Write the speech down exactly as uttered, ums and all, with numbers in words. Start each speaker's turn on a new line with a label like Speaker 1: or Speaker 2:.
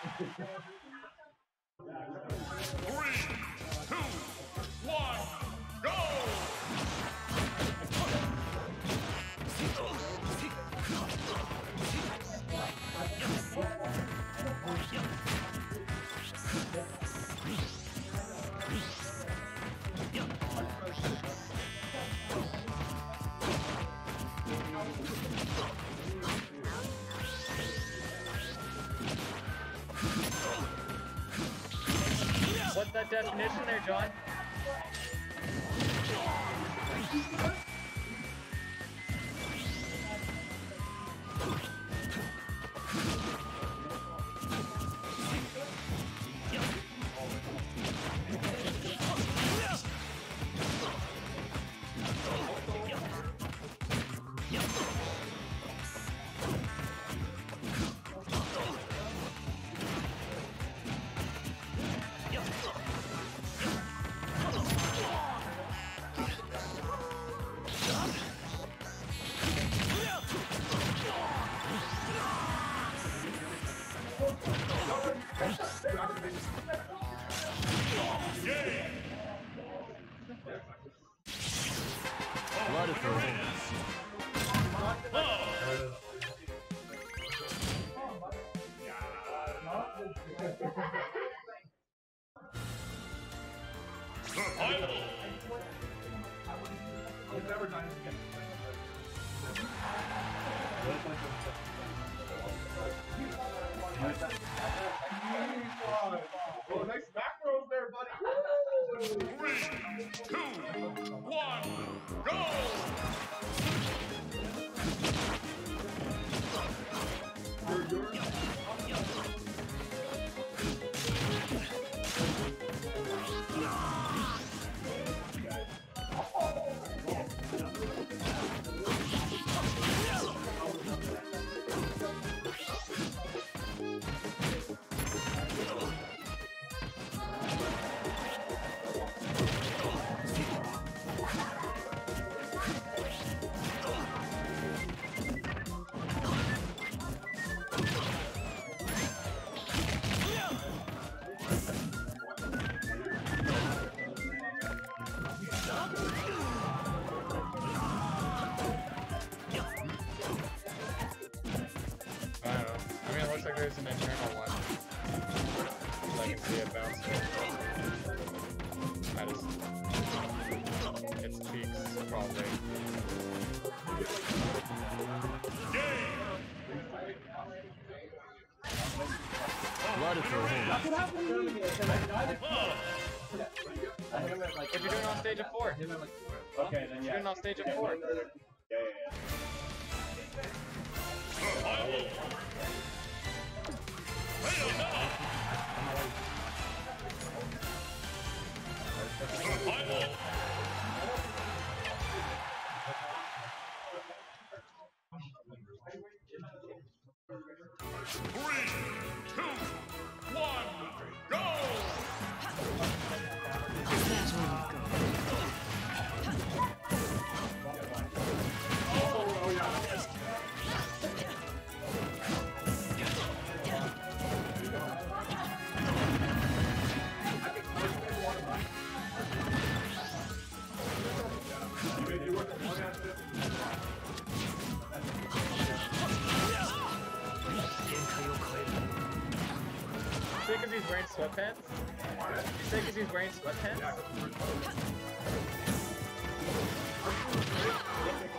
Speaker 1: Three, two, one, go!
Speaker 2: What's that definition there, John?
Speaker 3: Blood for him.
Speaker 1: Never done it again. Oh, nice back throws there, buddy. Three, two, one, go!
Speaker 2: There's an internal one. So I can see it bounce. That is... It's cheeks, probably.
Speaker 3: Blood for him.
Speaker 2: What you doing on stage of four?
Speaker 4: Okay, then yeah.
Speaker 2: You're doing on stage of four.
Speaker 4: Yeah, yeah, yeah.
Speaker 1: Three, two, one, go!
Speaker 3: That's where you go.
Speaker 1: Oh, yeah.
Speaker 2: You say because he's wearing sweatpants? You say because he's wearing sweatpants?